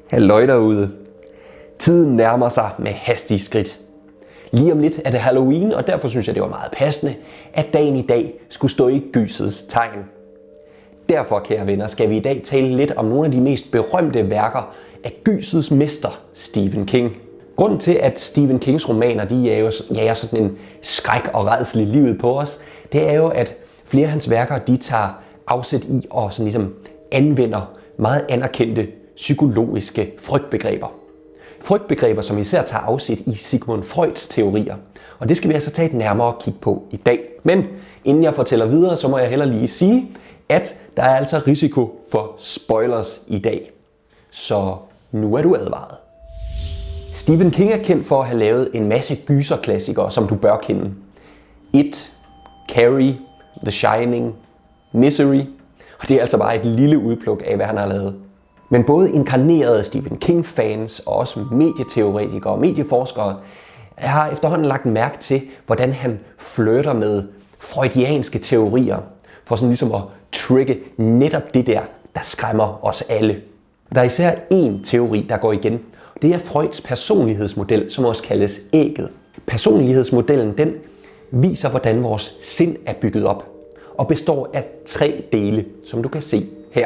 Halløj derude. Tiden nærmer sig med hastige skridt. Lige om lidt er det Halloween, og derfor synes jeg, det var meget passende, at dagen i dag skulle stå i gysets tegn. Derfor, kære venner, skal vi i dag tale lidt om nogle af de mest berømte værker af gysets mester, Stephen King. Grunden til, at Stephen Kings romaner de jager sådan en skræk og rædsel i livet på os, det er jo, at flere af hans værker de tager afsæt i og sådan ligesom anvender meget anerkendte psykologiske frygtbegreber. Frygtbegreber, som især tager afsæt i Sigmund Freuds teorier. Og det skal vi altså tage et nærmere kig på i dag. Men inden jeg fortæller videre, så må jeg heller lige sige, at der er altså risiko for spoilers i dag. Så nu er du advaret. Stephen King er kendt for at have lavet en masse gyserklassikere, som du bør kende. It, Carrie, The Shining, Misery. Og det er altså bare et lille udpluk af, hvad han har lavet. Men både inkarnerede Stephen King-fans og også medieteoretikere og medieforskere har efterhånden lagt mærke til, hvordan han flirter med freudianske teorier for sådan ligesom at trigge netop det der skræmmer os alle. Der er især én teori, der går igen. Det er Freuds personlighedsmodel, som også kaldes ægget. Personlighedsmodellen den viser, hvordan vores sind er bygget op og består af 3 dele, som du kan se her.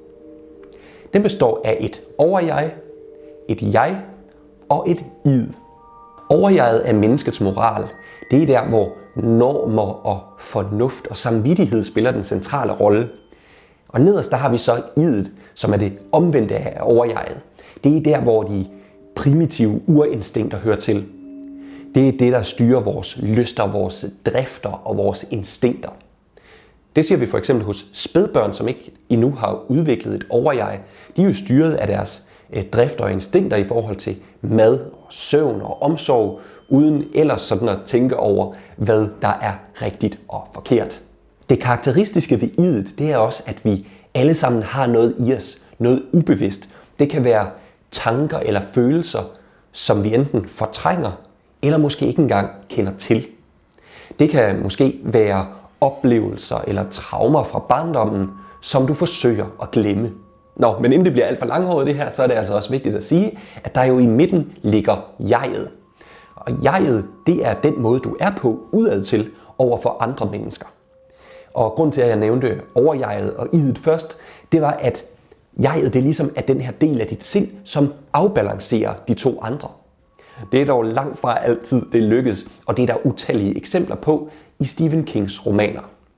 Den består af et overjeg, et jeg og et id. Overjeget er menneskets moral. Det er der, hvor normer og fornuft og samvittighed spiller den centrale rolle. Og nederst der har vi så idet, som er det omvendte af overjeget. Det er der, hvor de primitive urinstinkter hører til. Det er det, der styrer vores lyster, vores drifter og vores instinkter. Det ser vi for eksempel hos spædbørn, som ikke endnu har udviklet et overjeg. De er jo styret af deres drifter og instinkter i forhold til mad, og søvn og omsorg, uden ellers sådan at tænke over, hvad der er rigtigt og forkert. Det karakteristiske ved idet, det er også, at vi alle sammen har noget i os, noget ubevidst. Det kan være tanker eller følelser, som vi enten fortrænger, eller måske ikke engang kender til. Det kan måske være oplevelser eller traumer fra barndommen, som du forsøger at glemme. Nå, men inden det bliver alt for langhåret det her, så er det altså også vigtigt at sige, at der jo i midten ligger jeget. Og jeget, det er den måde, du er på udad til over for andre mennesker. Og grund til, at jeg nævnte overjeget og idet først, det var, at jeget, det ligesom er den her del af dit sind, som afbalancerer de 2 andre. Det er dog langt fra altid, det lykkes, og det er der utallige eksempler på i Stephen Kings romaner.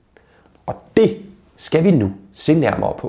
Og det skal vi nu se nærmere på.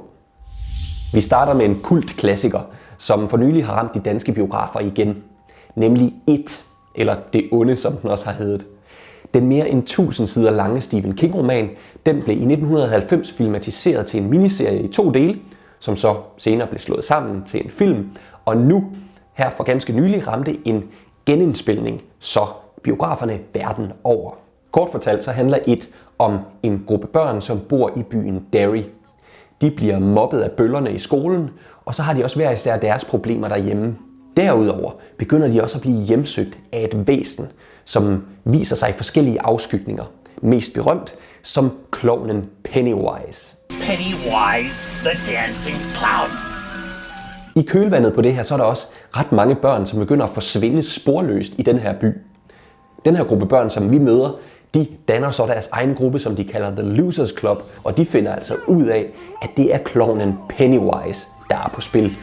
Vi starter med en kultklassiker, som for nylig har ramt de danske biografer igen, nemlig It, eller Det onde, som den også har heddet. Den mere end 1000 sider lange Stephen King-roman, den blev i 1990 filmatiseret til en miniserie i 2 dele, som så senere blev slået sammen til en film, og nu, her for ganske nylig, ramte en genindspilning, så biograferne verden over. Kort fortalt så handler It om en gruppe børn, som bor i byen Derry. De bliver mobbet af bøllerne i skolen, og så har de også hver især deres problemer derhjemme. Derudover begynder de også at blive hjemsøgt af et væsen, som viser sig i forskellige afskygninger. Mest berømt som klovnen Pennywise. Pennywise, the dancing clown. I kølvandet på det her, så er der også ret mange børn, som begynder at forsvinde sporløst i den her by. Den her gruppe børn, som vi møder, de danner så deres egen gruppe, som de kalder The Losers Club, og de finder altså ud af, at det er klovnen Pennywise, der er på spil.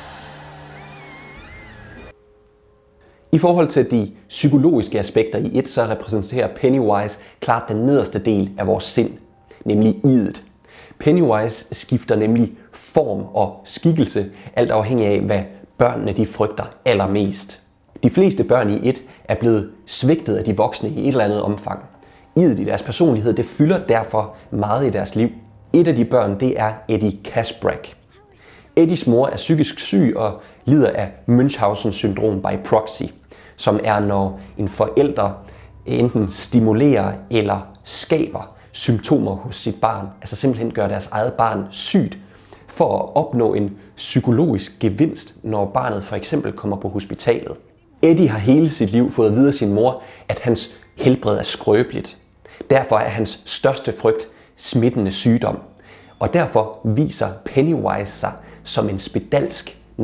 I forhold til de psykologiske aspekter i It, så repræsenterer Pennywise klart den nederste del af vores sind, nemlig idet. Pennywise skifter nemlig form og skikkelse, alt afhængig af, hvad børnene de frygter allermest. De fleste børn i It er blevet svigtet af de voksne i et eller andet omfang. Idet i deres personlighed, det fylder derfor meget i deres liv. Et af de børn, det er Eddie Kaspbrak. Eddies mor er psykisk syg og lider af Münchhausen syndrom by proxy, som er, når en forælder enten stimulerer eller skaber symptomer hos sit barn, altså simpelthen gør deres eget barn sygt, for at opnå en psykologisk gevinst, når barnet for eksempel kommer på hospitalet. Eddie har hele sit liv fået at vide af sin mor, at hans helbred er skrøbeligt. Derfor er hans største frygt smittende sygdom. Og derfor viser Pennywise sig som en spedalsk, når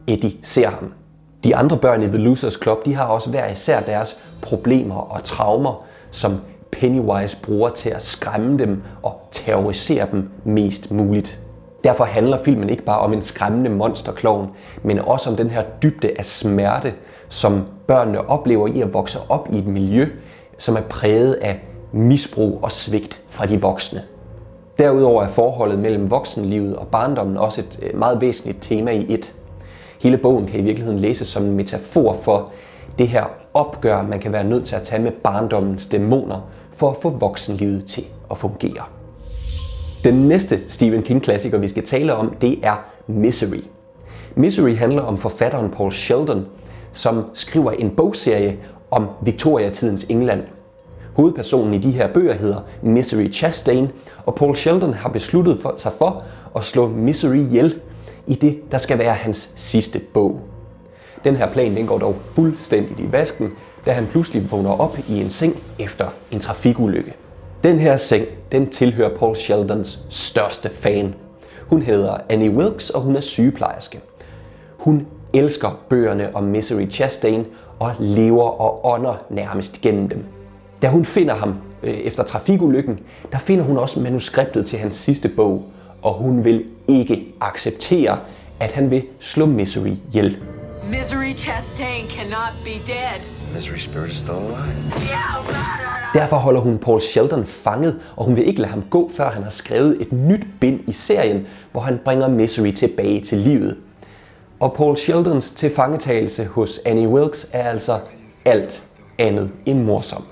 Eddie ser ham. De andre børn i The Losers Club, de har også hver især deres problemer og traumer, som Pennywise bruger til at skræmme dem og terrorisere dem mest muligt. Derfor handler filmen ikke bare om en skræmmende monsterklovn, men også om den her dybde af smerte, som børnene oplever i at vokse op i et miljø, som er præget af misbrug og svigt fra de voksne. Derudover er forholdet mellem voksenlivet og barndommen også et meget væsentligt tema i et. Hele bogen kan i virkeligheden læses som en metafor for det her opgør, man kan være nødt til at tage med barndommens dæmoner for at få voksenlivet til at fungere. Den næste Stephen King-klassiker, vi skal tale om, det er Misery. Misery handler om forfatteren Paul Sheldon, som skriver en bogserie om Victoria-tidens England. Hovedpersonen i de her bøger hedder Misery Chastain, og Paul Sheldon har besluttet sig for at slå Misery ihjel i det, der skal være hans sidste bog. Den her plan den går dog fuldstændigt i vasken, da han pludselig vågner op i en seng efter en trafikulykke. Den her seng, den tilhører Paul Sheldons største fan. Hun hedder Annie Wilkes, og hun er sygeplejerske. Hun elsker bøgerne om Misery Chastain og lever og ånder nærmest gennem dem. Da hun finder ham efter trafikulykken, der finder hun også manuskriptet til hans sidste bog, og hun vil ikke acceptere, at han vil slå Misery ihjel. Misery Chastain cannot be dead. Misery spirit is still alive. Derfor holder hun Paul Sheldon fanget, og hun vil ikke lade ham gå, før han har skrevet et nyt bind i serien, hvor han bringer Misery tilbage til livet. Og Paul Sheldons tilfangetagelse hos Annie Wilkes er altså alt andet end morsom.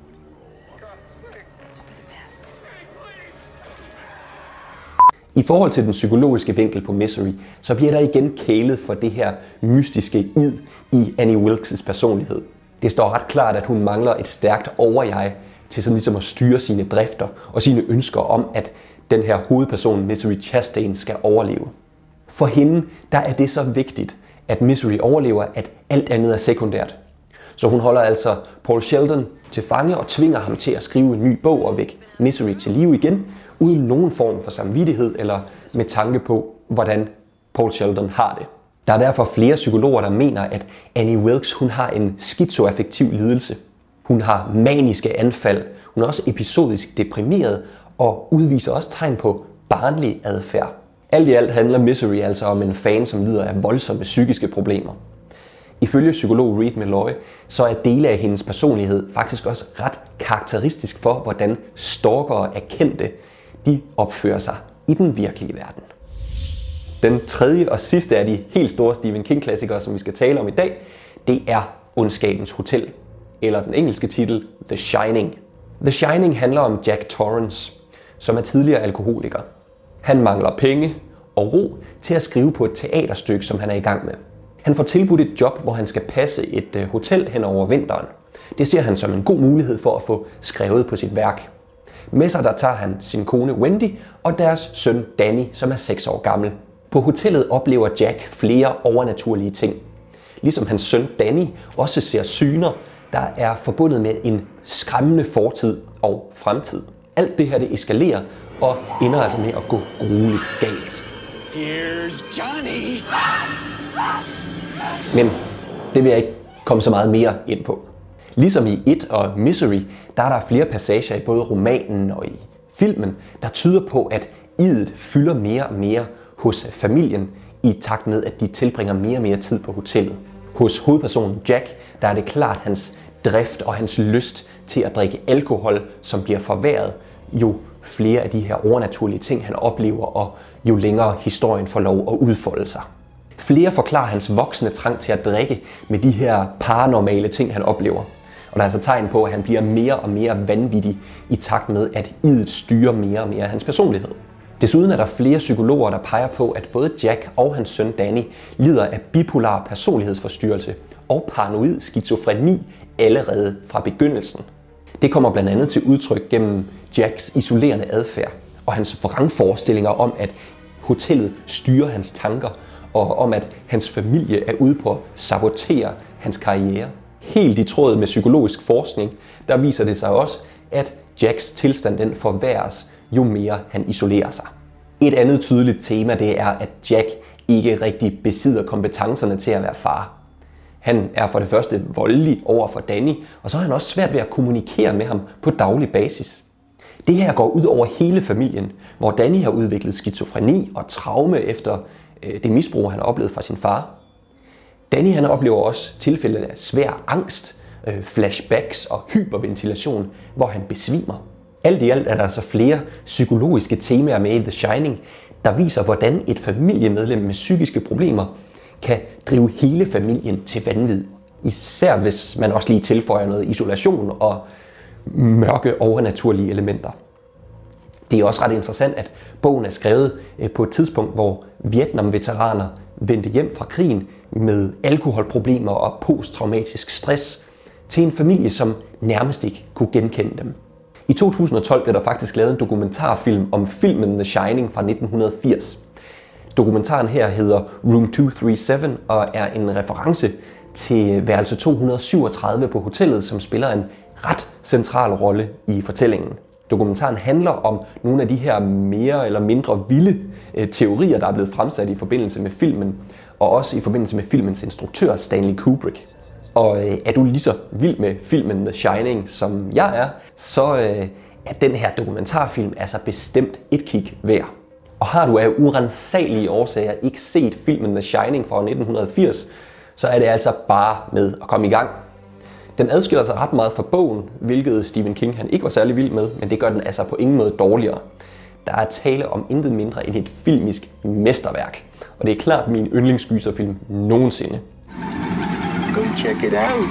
I forhold til den psykologiske vinkel på Misery, så bliver der igen kælet for det her mystiske id i Annie Wilkes' personlighed. Det står ret klart, at hun mangler et stærkt overjeg til sådan ligesom at styre sine drifter og sine ønsker om, at den her hovedperson, Misery Chastain, skal overleve. For hende, der er det så vigtigt, at Misery overlever, at alt andet er sekundært. Så hun holder altså Paul Sheldon til fange og tvinger ham til at skrive en ny bog og vække Misery til live igen, uden nogen form for samvittighed eller med tanke på, hvordan Paul Sheldon har det. Der er derfor flere psykologer, der mener, at Annie Wilkes hun har en skizoaffektiv lidelse. Hun har maniske anfald, hun er også episodisk deprimeret og udviser også tegn på barnlig adfærd. Alt i alt handler Misery altså om en fan, som lider af voldsomme psykiske problemer. Ifølge psykolog Reed Malloy, så er dele af hendes personlighed faktisk også ret karakteristisk for, hvordan stalkere af kendte, de opfører sig i den virkelige verden. Den tredje og sidste af de helt store Stephen King-klassikere, som vi skal tale om i dag, det er Ondskabens Hotel, eller den engelske titel The Shining. The Shining handler om Jack Torrance, som er tidligere alkoholiker. Han mangler penge og ro til at skrive på et teaterstykke, som han er i gang med. Han får tilbudt et job, hvor han skal passe et hotel hen over vinteren. Det ser han som en god mulighed for at få skrevet på sit værk. Med sig der tager han sin kone Wendy og deres søn Danny, som er 6 år gammel. På hotellet oplever Jack flere overnaturlige ting. Ligesom hans søn Danny også ser syner, der er forbundet med en skræmmende fortid og fremtid. Alt det her det eskalerer og ender altså med at gå grueligt galt. Here's Johnny. Men det vil jeg ikke komme så meget mere ind på. Ligesom i It og Misery, der er der flere passager i både romanen og i filmen, der tyder på, at idet fylder mere og mere hos familien, i takt med, at de tilbringer mere og mere tid på hotellet. Hos hovedpersonen Jack, der er det klart hans drift og hans lyst til at drikke alkohol, som bliver forværret, jo flere af de her overnaturlige ting, han oplever, og jo længere historien får lov at udfolde sig. Flere forklarer hans voksne trang til at drikke med de her paranormale ting, han oplever. Og der er altså tegn på, at han bliver mere og mere vanvittig i takt med, at idet styrer mere og mere hans personlighed. Desuden er der flere psykologer, der peger på, at både Jack og hans søn Danny lider af bipolar personlighedsforstyrrelse og paranoid skizofreni allerede fra begyndelsen. Det kommer blandt andet til udtryk gennem Jacks isolerende adfærd og hans vrangforestillinger om, at hotellet styrer hans tanker, og om at hans familie er ude på at sabotere hans karriere. Helt i tråd med psykologisk forskning, der viser det sig også, at Jacks tilstand den forværres, jo mere han isolerer sig. Et andet tydeligt tema det er, at Jack ikke rigtig besidder kompetencerne til at være far. Han er for det første voldelig over for Danny, og så har han også svært ved at kommunikere med ham på daglig basis. Det her går ud over hele familien, hvor Danny har udviklet skizofreni og traume efter det misbrug, han har oplevet fra sin far. Danny han oplever også tilfælde af svær angst, flashbacks og hyperventilation, hvor han besvimer. Alt i alt er der altså flere psykologiske temaer med i The Shining, der viser, hvordan et familiemedlem med psykiske problemer kan drive hele familien til vanvid. Især hvis man også lige tilføjer noget isolation og mørke overnaturlige elementer. Det er også ret interessant, at bogen er skrevet på et tidspunkt, hvor Vietnam-veteraner vendte hjem fra krigen med alkoholproblemer og posttraumatisk stress til en familie, som nærmest ikke kunne genkende dem. I 2012 blev der faktisk lavet en dokumentarfilm om filmen The Shining fra 1980. Dokumentaren her hedder Room 237 og er en reference til værelse 237 på hotellet, som spiller en ret central rolle i fortællingen. Dokumentaren handler om nogle af de her mere eller mindre vilde teorier, der er blevet fremsat i forbindelse med filmen, og også i forbindelse med filmens instruktør Stanley Kubrick. Og er du lige så vild med filmen The Shining, som jeg er, så er den her dokumentarfilm altså bestemt et kig værd. Og har du af uransagelige årsager ikke set filmen The Shining fra 1980, så er det altså bare med at komme i gang. Den adskiller sig ret meget fra bogen, hvilket Stephen King han ikke var særlig vild med, men det gør den altså på ingen måde dårligere. Der er tale om intet mindre end et filmisk mesterværk, og det er klart min yndlingsgyserfilm nogensinde. Go check it out.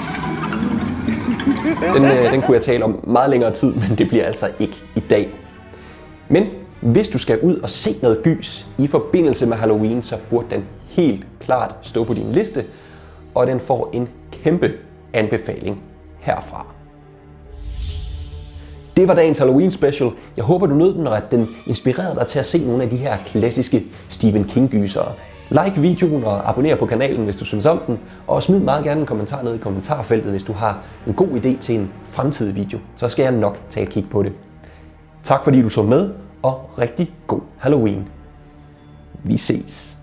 Den kunne jeg tale om meget længere tid, men det bliver altså ikke i dag. Men hvis du skal ud og se noget gys i forbindelse med Halloween, så burde den helt klart stå på din liste, og den får en kæmpe anbefaling herfra. Det var dagens Halloween special. Jeg håber du nød den, og at den inspirerede dig til at se nogle af de her klassiske Stephen King-gysere. Like videoen og abonner på kanalen, hvis du synes om den, og smid meget gerne en kommentar ned i kommentarfeltet, hvis du har en god idé til en fremtidig video. Så skal jeg nok tage et kig på det. Tak fordi du så med, og rigtig god Halloween. Vi ses.